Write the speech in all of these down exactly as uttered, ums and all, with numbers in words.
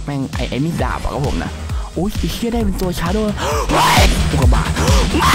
แม่งไอ้ไอ้มีดดาบอะครับผมนะโอ้ยไอ้เชี่ยได้เป็นตัวชาร์โดอุกกาบาตมา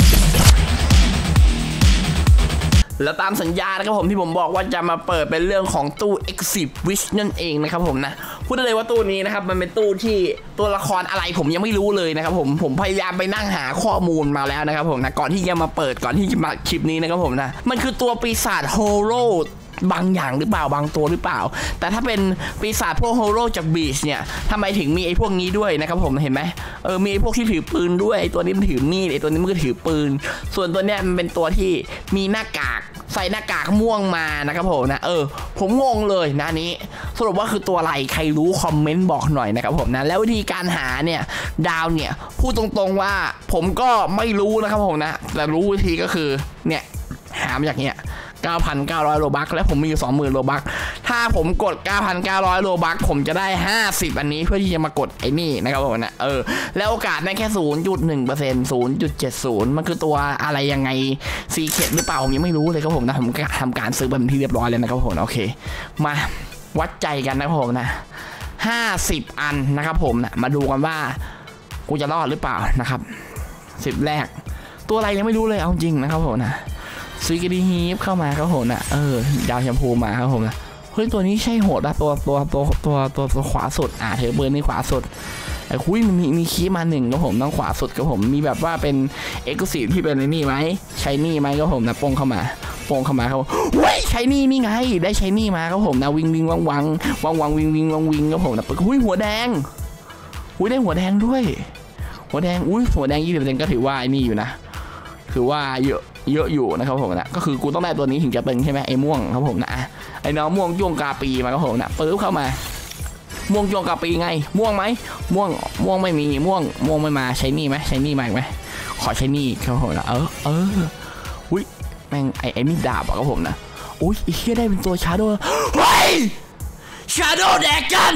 แล้วตามสัญญานะครับผมที่ผมบอกว่าจะมาเปิดเป็นเรื่องของตู้ Exit Wish นั่นเองนะครับผมนะพูดได้เลยว่าตู้นี้นะครับมันเป็นตู้ที่ตัวละครอะไรผมยังไม่รู้เลยนะครับผมผมพยายามไปนั่งหาข้อมูลมาแล้วนะครับผมนะก่อนที่จะมาเปิดก่อนที่จะมาคลิปนี้นะครับผมนะมันคือตัวปีศาจโฮโร่บางอย่างหรือเปล่าบางตัวหรือเปล่าแต่ถ้าเป็นปีศาจพวกโฮโร่จากบีชเนี่ยทำไมถึงมีไอ้พวกนี้ด้วยนะครับผมเห็นไหมเออมีไอ้พวกที่ถือปืนด้วยไอ้ตัวนี้มันถือมีดไอ้ตัวนี้มันก็ถือปืนส่วนตัวเนี้ยมันเป็นตัวที่มีหน้ากากใส่หน้ากากม่วงมานะครับผมนะเออผมงงเลยนะนี้สรุปว่าคือตัวอะไรใครรู้คอมเมนต์บอกหน่อยนะครับผมนะแล้ววิธีการหาเนี่ยดาวเนี่ยพูดตรงๆว่าผมก็ไม่รู้นะครับผมนะแต่รู้วิธีก็คือเนี่ยหามาจากเนี้ยเก้าพันเก้าร้อย โลบัคและผมมีอยู่ สองหมื่น โลบัคถ้าผมกด เก้าพันเก้าร้อย โลบัคผมจะได้ห้าสิบอันนี้เพื่อที่จะมากดไอ้นี่นะครับผมนะเออแล้วโอกาสได้แค่ ศูนย์จุดหนึ่งเปอร์เซ็นต์ ศูนย์จุดเจ็ดศูนย์ มันคือตัวอะไรยังไงซีเคร็ตหรือเปล่าผมยังไม่รู้เลยครับผมนะผมทำการซื้อเป็นที่เรียบร้อยเลยนะครับผมโอเคมาวัดใจกันนะครับผมนะห้าสิบอันนะครับผมนะมาดูกันว่ากูจะรอดหรือเปล่านะครับสิบแรกตัวอะไรยังไม่รู้เลยเอาจริงนะครับผมนะซีกรีฮีฟเข้ามาครับผมนะเออดาวแชมพูมาครับผมนะเฮ้ยตัวนี้ใช่โหดอะตัวตัวตัวตัวตัวตัวขวาสุดอ่ะเทเบิร์นนี่ขวาสุดไอ้คุยมีมีคีมาหนึ่งครับผมต้องขวาสุดครับผมมีแบบว่าเป็นเอ็กซ์คลูซีฟที่เป็นนี่ไหมใช้นี่ไหมครับผมนะโป้งเข้ามาโป้งเข้ามาครับเว้ยใช้นี่นี่ไงได้ใช้นี่มาครับผมนะวิงวิงวังวังวังวังวิงวิงวังวิงครับผมนะหุ้ยหัวแดงหุ้ยได้หัวแดงด้วยหัวแดงอุ้ยหัวแดงยี่สิบเปอร์เซ็นต์ก็ถือว่าไอ้นี่อยู่นะถือว่าเยอะเยอะอยู่นะครับผมนะก็คือกูต้องได้ตัวนี้ถึงจะตึงใช่ไหมไอ้ม่วงครับผมนะไอ้น้องม่วงจ้วงกาปีมาครับผมนะปื๊บเข้ามาม่วงจ้วงกาปีไงม่วงไหมม่วงม่วงไม่มีม่วงม่วงไม่มาใช้นี่ไหมใช้นี่มาไหมขอใช้นี่ครับผมนะเออเอออุ้ยแม่งไอ้ไอ้มีดดาบอะครับผมนะอุ้ยไอ้เชี่ยได้เป็นตัวชาร์โดเฮ้ยชาร์โดแดกกัน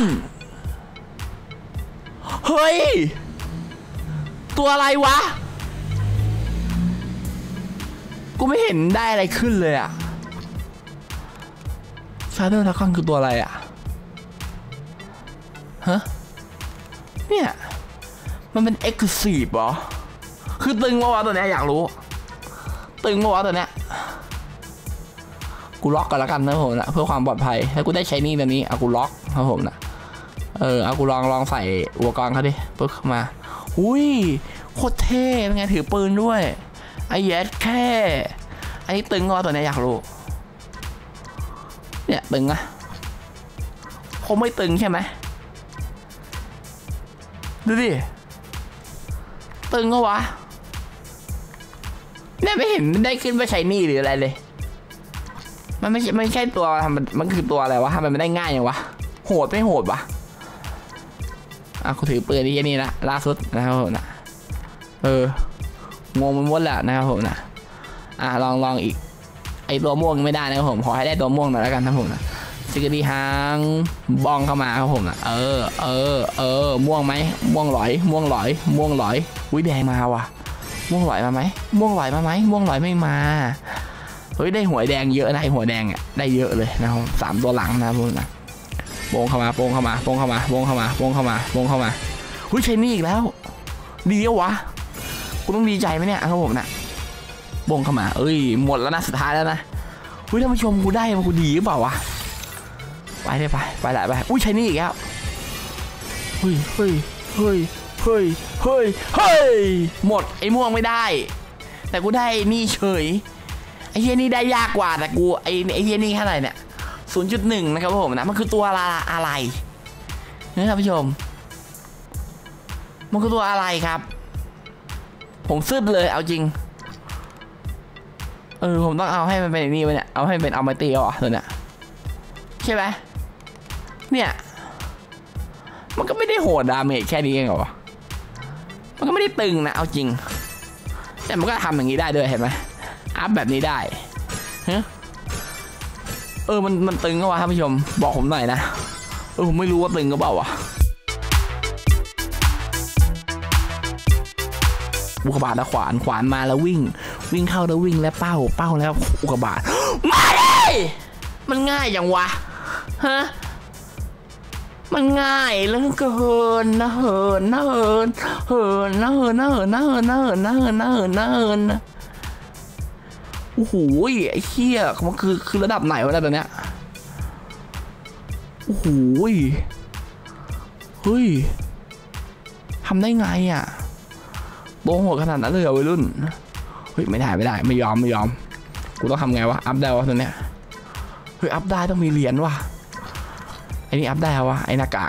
เฮ้ยตัวอะไรวะกูไม่เห็นได้อะไรขึ้นเลยอะชาร์โดดราก้อนคือตัวอะไรอะฮะเนี่ยมันเป็นเอ็กซ์คลูซีฟเหรอคือตึงว่าวะตัวเนี้ยอยากรู้ตึงว่าวะตัวเนี้ยกูล็อกกันแล้วกันนะผมนะเพื่อความปลอดภัยถ้ากูได้ใช้นี่ตัวนี้เอากูล็อกครับผมนะเออเอากูลองลองใส่อุปกรณ์เขาดิปึ๊บมาอุ้ยโคตรเท่เป็นไงถือปืนด้วยไอ้แย่แค่ไอ้ตึงงอตัวนี้อยากรู้เนี่ยตึงอะคงไม่ตึงใช่ไหมดูดิตึงก็วะเนี่ยไม่เห็นได้ขึ้นว่าใช้นี่หรืออะไรเลยมันไม่ใช่ไม่ใช่ตัวมันมันคือตัวอะไรวะทำไมมันได้ง่ายอย่างวะโหดไม่โหดวะอ่ะกูถือปืนที่นี่นะล่าสุดนะครับผมนะเอองงมันหมดแหละนะครับผมนะอ่ะลองลองอีกไอตัวม่วงไม่ได้นะครับผมขอให้ได้ตัวม่วงหน่อยแล้วกันครับผมนะซิกดีหางบ้องเข้ามาครับผมนะเออเออเออม่วงไหมม่วงหลอยม่วงหลอยม่วงหลอยอุ้ยแดงมาว่ะม่วงหลอยมาไหมม่วงหลอยมาไหมม่วงหลอยไม่มาเฮ้ยได้หัวแดงเยอะนะไอหัวแดงอ่ะได้เยอะเลยนะครับสามตัวหลังนะพวกนะโป่งเข้ามาโป่งเข้ามาโป่งเข้ามาโป่งเข้ามาโป่งเข้ามาโป่งเข้ามาหุ้ยใช่นี่อีกแล้วดีวะกูต้องดีใจไหมเนี่ยครับผมนะโป่งเข้ามาเอ้ยหมดแล้วนะสุดท้ายแล้วนะหุ้ยท่านผู้ชมกูได้มากูดีหรือเปล่าวะไปได้ไปไปหลายไปอุ้ยใช่นี่อีกแล้วเฮ้ยเฮ้ยเฮ้ยเฮ้ยเฮ้ยเฮ้ยหมดไอ้ม่วงไม่ได้แต่กูได้นี่เฉยไอ้เฮียนี่ได้ยากกว่าแต่กูไอ้ไอ้เฮียนี่เท่าไหร่เนี่ยศูนย์จุดหนึ่งนะครับผมนะมันคือตัวอะไรนี่ท่านผู้ชมมันคือตัวอะไรครับผมซึดเลยเอาจริงเออผมต้องเอาให้มันเป็นนี่ไปเนี่ยเอาให้เป็นอัลมาตีอ่ะตัวเนี้ยใช่ไหมเนี่ยมันก็ไม่ได้โหดดาเมจแค่นี้เองเหรอมันก็ไม่ได้ตึงนะเอาจริงแต่มันก็ทำอย่างนี้ได้ด้วยเห็นไหมอัพแบบนี้ได้เฮ้เออมันมันตึงก็วะท่านผู้ชมบอกผมหน่อยนะเออผมไม่รู้ว่าตึงก็เปล่าวะอุกกาบาตแล้วขวานขวานมาแล้ววิ่งวิ่งเข้าแล้ววิ่งแล้วเป้าเป้าแล้วอุกกาบาตมาเลยมันง่ายอย่างวะฮะมันง่ายเหลือเกินนะเหินนะเหินเหินนะเหินนะเหินนะเหินนะเหินนะเหินนะเหินนะเหินนะโอ้โหไอ้เหี้ยมันคือคือระดับไหนวะเนี่ยตอนเนี้ยโอ้โหเฮ้ยทำได้ไงอ่ะโตโหดขนาดนั้นเลยเหรอวัยรุ่นเฮ้ยไม่ได้ไม่ได้ไม่ยอมไม่ยอมกูต้องทำไงวะอัพได้วะตัวเนี้ยเฮ้ยอัพได้ต้องมีเหรียญวะไอ้นี่อัพได้วะไอ้หน้ากาก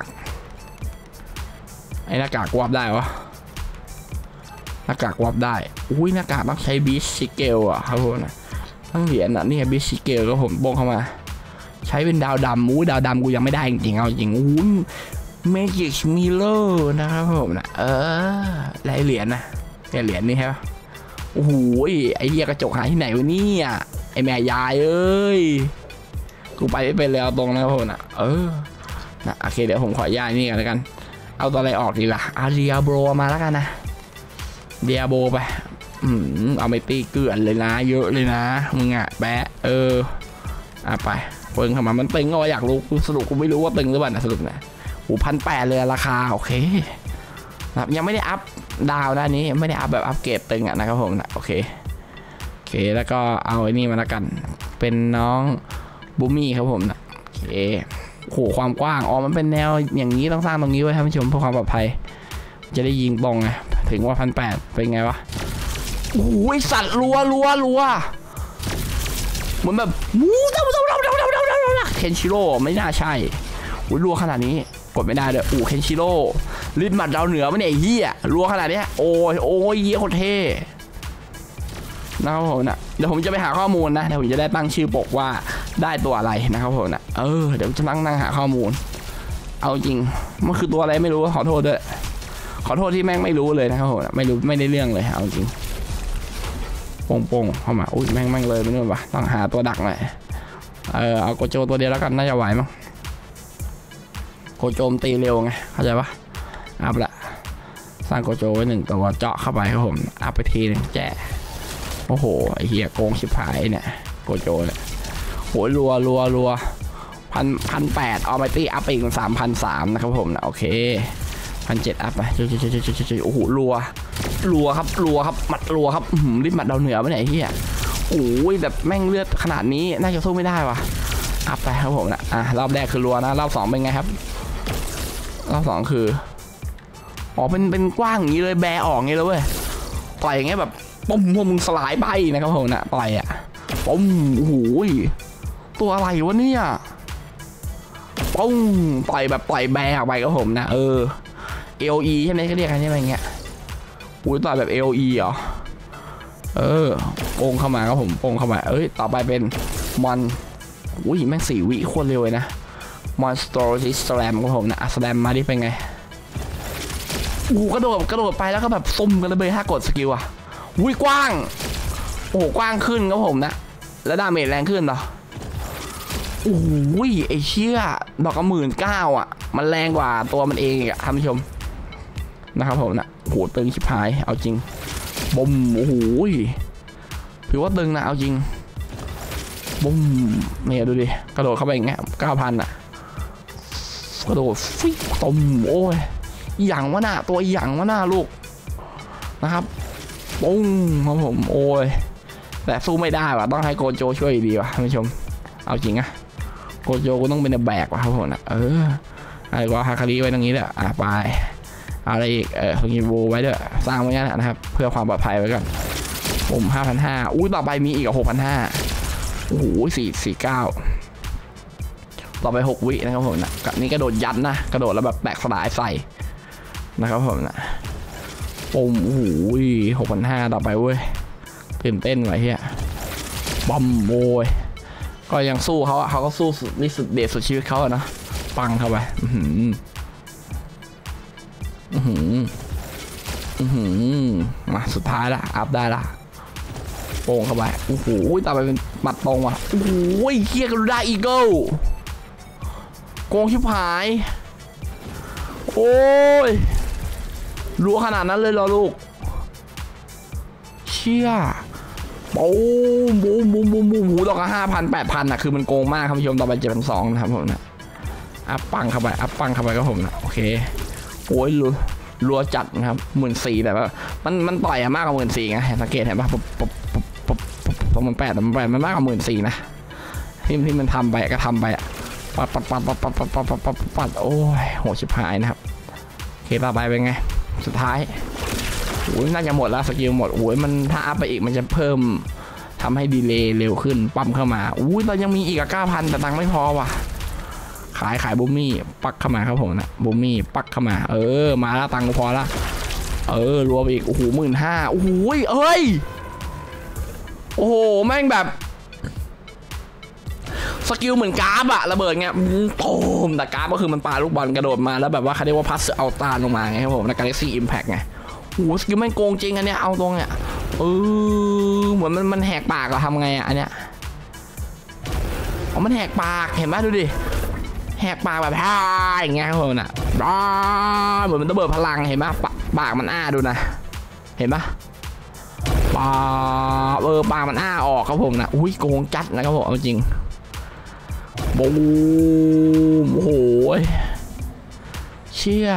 ไอ้หน้ากากกูอัพได้วะหน้ากากกูอัพได้อุ้ยหน้ากากต้องใช้บิชซิเกลอ่ะครับผมนะต้องเหรียญอ่ะนี่บิชซิเกลก็ผมโป้งเข้ามาใช้เป็นดาวดำอู้ดาวดำกูยังไม่ได้จริงๆเอาจริงอู้เมจิกมิเลอร์นะครับผมนะเออไรเหรียญนะเหรียญนี่ใช่ปะโอ้โหไอ้เหี้ยกระจกหายที่ไหนวะเนี่ยไอ้แม่ยายเอ้ยกูไปไม่เป็นแล้วตรงนะครับผมนะเออนะโอเคเดี๋ยวผมขอย่านี่กันแล้วกันเอาตัวอะไรออกดีล่ะอาเดียโบรมาแล้วกันนะเดียโบไปอืมเอาไม่ตีเกลื่อนเลยนะเยอะเลยนะมึงอ่ะแปะเอออ่ะไปเพิ่งเข้ามามันตึงก็อยากรู้สรุปกูไม่รู้ว่าตึงหรือเปล่านะสรุปนะโอ้พันแปดเลยราคาโอเคนะยังไม่ได้อัพดาวด้านนี้ไม่ได้อัพแบบอัพเกรดตึงอ่ะนะครับผมนะโอเคโอเคแล้วก็เอาไอ้นี่มาแล้วกันเป็นน้องบูมี่ครับผมนะโอเคโหความกว้างอ๋อมันเป็นแนวอย่างนี้ต้องสร้างตรงนี้ไว้ท่านผู้ชมเพื่อความปลอดภัยจะได้ยิงตรงไงถึงว่าพันแปดเป็นไงวะโอ้ยสัตว์รัวรัวรัวเหมือนแบบวู้เดาเดาเดาเดาเดาเดาเดาเคนชิโร่ไม่น่าใช่โอ้ยรัวขนาดนี้กดไม่ได้เลยอู๋เคนชิโร่ลิ้นหมัดดาวเหนือไม่เนี่ยเหี้ยรัวขนาดนี้โอ้ยโอ้ยเหี้ยโคตรเท่นะครับผมนะเดี๋ยวผมจะไปหาข้อมูลนะเดี๋ยวผมจะได้ตั้งชื่อปกว่าได้ตัวอะไรนะครับผมนะเออเดี๋ยวจะนั่งนั่งหาข้อมูลเอาจริงมันคือตัวอะไรไม่รู้ขอโทษด้วยขอโทษที่แม่งไม่รู้เลยนะครับผมไม่รู้ไม่ได้เรื่องเลยเอาจริงโป่งโป่งเข้ามาอุ้ยแม่งแม่งเลยไม่รู้ป่ะต้องหาตัวดักหน่อยเออเอาโกโจตัวเดียวแล้วกันน่าจะไหวมั้งโกโจมตีเร็วไงเข้าใจปะอัพละสร้างโกโจไว้หนึ่งตัวเจาะเข้าไปครับผมอัพไปทีนึงแจ๋โอ้โหไอ้เหี้ยโกงชิบหายเนี่ยโกโจเนี่ยโหรัวรัวรัวพันพันแปดเอาไปตีอัพไปอีกสามพันสามนะครับผมนะโอเคพันเจ็ดอัพไปจุ๊จุ๊จุ๊จุ๊จุ๊โอ้โหรัวรัวครับรัวครับหมัดรัวครับรีบหมัดดาวเหนือไปไหนเหี้ยโอ้ยแบบแม่งเลือดขนาดนี้น่าจะสู้ไม่ได้วะอัพไปครับผมนะอ่ะรอบแรกคือรัวนะรอบสองเป็นไงครับรอบสองคืออ๋อเป็นเป็นกว้างอย่างนี้เลยแบออกอย่างนี้เลยเว้ยต่อยอย่างเงี้ยแบบปุ๊มพวกมึงสลายไปนะครับผมนะต่อยอ่ะปุ๊มโอ้โหตัวอะไรวะเนี่ยปุ๊มต่อยแบบต่อยแบออกไปครับผมนะเออ เอ โอ อี ใช่ไหมเขาเรียกกันใช่ไหมเงี้ยอุ้ยต่อยแบบ เอ โอ อี เหรอเออโป่งเข้ามาครับผมโป่งเข้ามาเอ้ยต่อไปเป็นมอนอุ้ยแม่งสี่วิโคตรเร็วเลยนะมอนสโตรซิสแลมครับผมนะสแลมมาดิเป็นไงอู้กระโดดกระโดดไปแล้วก็แบบซุ่มกันเลยถ้ากดสกิลอ่ะอุ้ยกว้างโอ้กว้างขึ้นครับผมนะแล้วดาเมจแรงขึ้นเหรอโอ้ยไอเชี่ยดอกกระหมื่นเก้าอ่ะมันแรงกว่าตัวมันเองอ่ะท่านผู้ชมนะครับผมนะโหตึงชิบหายเอาจริงบุ้มโอ้โหถือว่าตึงนะเอาจริงบุ้มเนี่ยดูดิกระโดดเข้าไปอย่างเงี้ยเก้าพันอ่ะกระโดดฟิกตมโอ้ยอย่างวะน่ะตัวอย่างวะน่ะลูกนะครับปุ้งครับผมโอ้ยแต่สู้ไม่ได้ว่ะต้องให้โกโจช่วยดีว่ะท่านผู้ชมเอาจริงอะโกโจก็ต้องเป็นแบกว่ะครับผมนะเอออะไรก็ฮาคาริไว้ตรงนี้แหละอ่ะไปอะไรอีกเออฮิโบไว้ด้วยสร้างไว้งั้นนะครับเพื่อความปลอดภัยไว้ก่อนผมห้าพันห้าอุ้ยต่อไปมีอีกหกพันห้าโอ้โหสี่สี่เก้าต่อไปหกวินะครับผมนะกับนี้กระโดดยันนะกระโดดแล้วแบบแตกสลายใส่นะครับผมนะปุ่มโอ้โหหกพันห้าต่อไปเว้ยตื่นเต้นไว้เฮียบอมโวยก็ยังสู้เขาเขาก็สู้สุดนี่สุดเด็ดสุดชีวิตเขาอะนะปังเข้าไปอือหืออือหืออือหือมาสุดท้ายละอัพได้ละโป่งเข้าไปโอ้โหต่อไปเป็นหมัดตรงว่ะโอ้โหเคียกันได้อีเกิลโกงชิบหายโอ้ยรัวขนาดนั้นเลยเหรอลูกเชี่ยบูมบูมบูมบูมบูมหูดอกละห้าพันแปดพันอ่ะคือมันโกงมากครับผู้ชมต่อไปเจ็ดพันสองนะครับผมนะอัพปังเข้าไปอัพปังเข้าไปก็ผมนะโอเคโอ้ยรัวรัวจัดนะครับหมื่นสี่แต่ว่ามันมันต่อยมากกว่าหมื่นสี่ไงสังเกตเห็นปะปุ๊บปุ๊บปุ๊บปุ๊บปุ๊บปุ๊บมันแปดมันแปดมันมากกว่าหมื่นสี่นะที่ที่มันทำไปก็ทำไปอ่ะปัดปัดปัดปัดปัดปัดปัดปัดปัดปัดโอ้ยโหชิบหายนะครับโอเคต่อไปเป็นไงสุดท้ายโอ้ยน่าจะหมดแล้วสกิลหมดโอ้ยมันถ้าอัพไปอีกมันจะเพิ่มทำให้ดีเลย์เร็วขึ้นปั๊มเข้ามาอุ้ยเรายังมีอีกอะเก้าพันแต่ตังค์ไม่พอว่ะขายขายบูมี่ปักเข้ามาครับผมนะบูมี่ปักเข้ามาเออมาแล้วตังค์พอละเออรวมอีกโอ้โหหมื่นห้าโอ้โหเอ้ยโอ้โหแม่งแบบสกิลเหมือนกราฟอะระเบิดเงี้ยโต้มแต่กราฟก็คือมันปาลูกบอลกระโดดมาแล้วแบบว่าเขาเรียกว่าพัสเอาตาลงมาไงครับผมใน Galaxy Impact ไงโอ้โหสกิลแม่งโกงจริงอันเนี้ยเอาตรงเนี้ยเออเหมือนมันมันแหกปากอะทำไงอะอันเนี้ยอ๋อมันแหกปากเห็นไหมดูดิแหกปากแบบฮ่าอย่างเงี้ยครับผมน่ะเหมือนมันระเบิดพลังเห็นไหมปากมันอ้าดูนะเห็นปะปาเออปากมันอ้าออกครับผมนะอุ้ยโกงจัดนะครับผมจริงบูมโอ้โหเชี่ย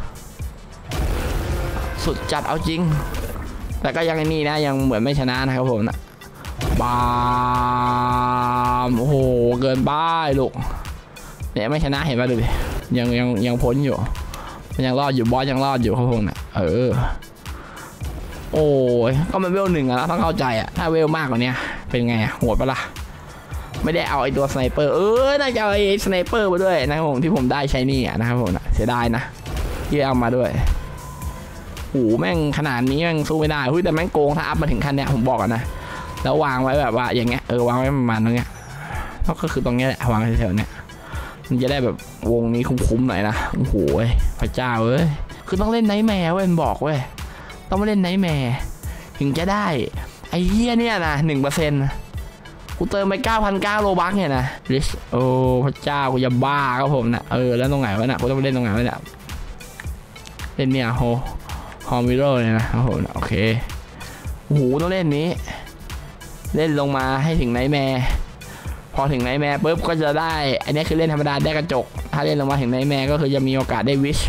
สุดจัดเอาจริงแต่ก็ยังไอ้นี่นะยังเหมือนไม่ชนะนะครับผมนะบามโอ้โหเกินบ้าลูกเนี่ยไม่ชนะเห็นป่ะดูดิยังยังยังพ้นอยู่ยังรอดอยู่บอสยังรอดอยู่ครับผมนะเออโอ้ยก็มันเวลหนึ่งอะต้องเข้าใจอะถ้าเวลมากกว่านี้เป็นไงโหดปะล่ะไม่ได้เอาไอ้ตัวสไนเปอร์เออน่าจะเอาไอ้สไนเปอร์มาด้วยนะครับผมที่ผมได้ใช้นี่นะครับผมนะเสียดายนะที่เอามาด้วยโอ้แม่งขนาดนี้แม่งสู้ไม่ได้หุ้ยแต่แม่งโกงถ้าอัพมาถึงขั้นเนี้ยผมบอกกันนะแล้ววางไว้แบบว่าอย่างเงี้ยเออวางไว้ประมาณตรงเนี้ยก็คือตรงเนี้ยแหละวางแถวๆเนี้ยมันจะได้แบบวงนี้คุ้มๆหน่อยนะโอ้โหพระเจ้าเอ้ยคือต้องเล่นไนท์แมร์เว้ยบอกเว้ยต้องมาเล่นไนท์แมร์ถึงจะได้ไอ้เหี้ยเนี่ยนะหนึ่งเปอร์เซ็นต์กูเติมไป เก้าพันเก้าร้อย โลบัคเนี่ยนะริชโอ้พระเจ้ากูจะบ้าครับผมนะเออแล้วตรงไหนวะนะกูต้องไปเล่นตรงไหนวะเนี่ยเล่นเนี่ยโฮฮอมิโร่เนี่ยนะครับผมโอเคโอ้โหต้องเล่นนี้เล่นลงมาให้ถึงไนท์แมร์พอถึงไนท์แมร์ปุ๊บก็จะได้อันนี้คือเล่นธรรมดาได้กระจกถ้าเล่นลงมาถึงไนท์แมร์ก็คือจะมีโอกาสได้วิช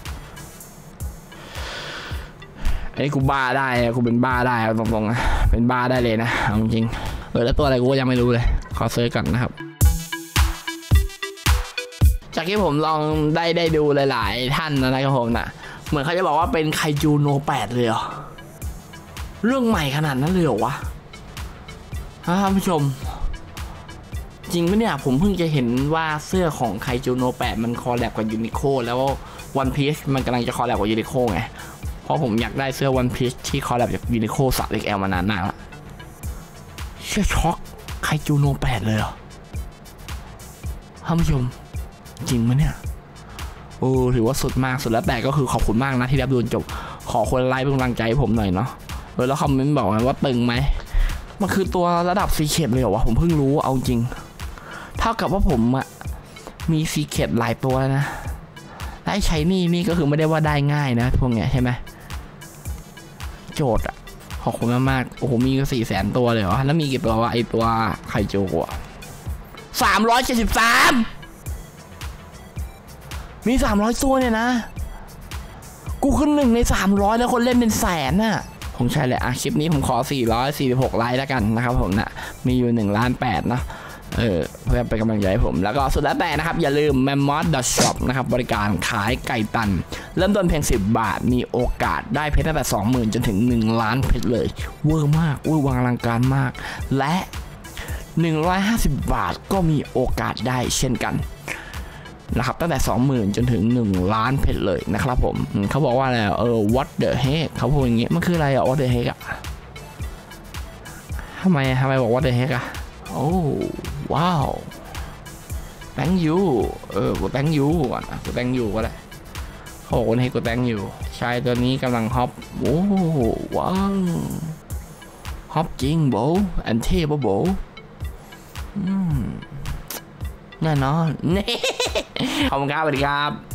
ไอ้กูบ้าได้กูเป็นบ้าได้ตรงๆนะเป็นบ้าได้เลยนะจริงเออแล้วตัวอะไรกูยังไม่รู้เลยขอเซิร์ชก่อนนะครับจากที่ผมลองได้ได้ดูหลายๆท่านนะครับผมนะเหมือนเขาจะบอกว่าเป็นไคจูโนแปดเลยเหรอเรื่องใหม่ขนาดนั้นเลยเหรอวะท่านผู้ชมจริงไหมเนี่ยผมเพิ่งจะเห็นว่าเสื้อของไคจูโนแปดมันคอลแลบกับยูนิโคแล้ววันพีชมันกำลังจะคอลแลบกับยูนิโคไงเพราะผมอยากได้เสื้อวันพีชที่คอลแลบกับยูนิโคสักเอ็กแอลมานานมากแล้วเชื่อช็อกไคจูโนแปดเลยเหรอท่านผู้ชมจริงไหมเนี่ยโอ้ถือว่าสุดมากสุดแล้วแต่ก็คือขอบคุณมากนะที่รับดูจบขอคนไลค์เป็นกำลังใจให้ผมหน่อยเนาะเออแล้วคอมเมนต์บอกว่าตึงไหมมันคือตัวระดับซีเคทเลยเหรอวะผมเพิ่งรู้เอาจริงเท่ากับว่าผมอะมีซีเคทหลายตัวนะได้ใช้นี่นี่ก็คือไม่ได้ว่าได้ง่ายนะพวกเนี้ยใช่ไหมโจทย์อะขอบคุณมากๆโอ้โหมีก็สี่แสนตัวเลยเหรอแล้วมีกี่ตัววะไอตัวไคจูอะสามร้อยเจ็ดสิบสามมีสามร้อยตัวเนี่ยนะกูขึ้นหนึ่งในสามร้อยแล้วคนเล่นเป็นแสนน่ะผมใช่เลยอ่ะคลิปนี้ผมขอสี่ร้อยสี่สิบหกไลค์แล้วกันนะครับผมนะมีอยู่หนึ่งล้านแปดนะเออเพื่อเป็นกำลังใจให้ผมแล้วก็สุดแล้วแต่นะครับอย่าลืม แมมมอส ดอท ช็อป นะครับบริการขายไก่ตันเริ่มต้นเพียงสิบบาทมีโอกาสได้เพชรตั้งแต่ สองหมื่น จนถึงหนึ่งล้านเพชรเลยเวอร์มากเวอร์วังอลังการมากและหนึ่งร้อยห้าสิบบาทก็มีโอกาสได้เช่นกันนะครับตั้งแต่ สองหมื่น จนถึงหนึ่งล้านเพชรเลยนะครับผมเขาบอกว่าอะไรเออ what the heck เขาพูดอย่างงี้มันคืออะไรอ่ะ what the heck อ่ะทำไมทำไมบอก what the heck อ่ะโอ้ว้าว thank you เออกู thank you ก่อนกู thank you ก็ได้เขาบอกว่าให้กู thank you ชายตัวนี้กำลังฮอปโอ้ว้าวฮอปจริงโบอันเทปโบอืมแน่นอนขอบคุณครับสวัสดีครับ